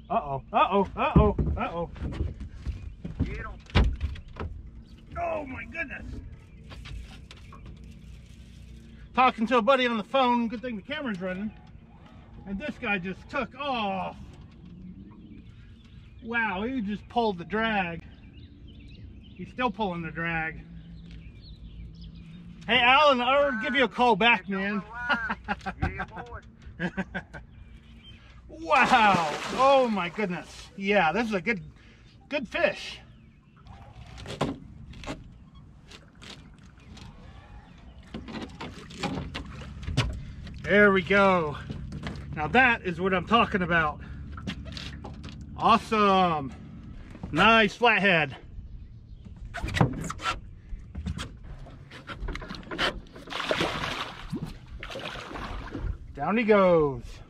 Uh-oh, uh-oh, uh-oh, uh-oh. Get him. Oh my goodness. Talking to a buddy on the phone, good thing the camera's running. And this guy just took off. Wow, he just pulled the drag. He's still pulling the drag. Hey Alan, I'll give you a call back, man. Yeah, boy. Wow, oh my goodness. Yeah, this is a good fish. There we go. Now that is what I'm talking about. Awesome. Nice flathead. Down he goes.